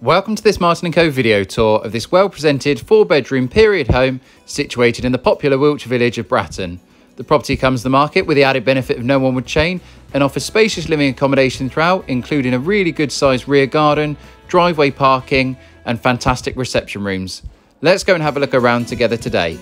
Welcome to this Martin & Co video tour of this well-presented 4-bedroom period home situated in the popular Wiltshire village of Bratton. The property comes to the market with the added benefit of no one-wood chain and offers spacious living accommodation throughout, including a really good sized rear garden, driveway parking and fantastic reception rooms. Let's go and have a look around together today.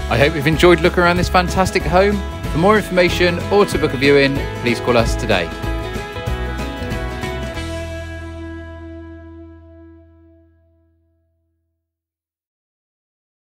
I hope you've enjoyed looking around this fantastic home. For more information or to book a viewing, please call us today.